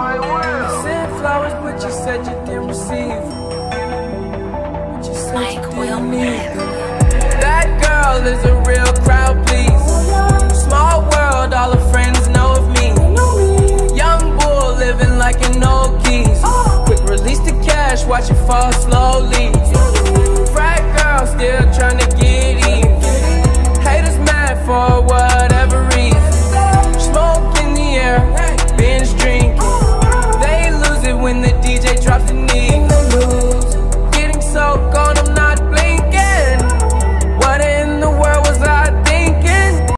I sent flowers, but you said you didn't receive. But you said you didn't need them. That girl is a real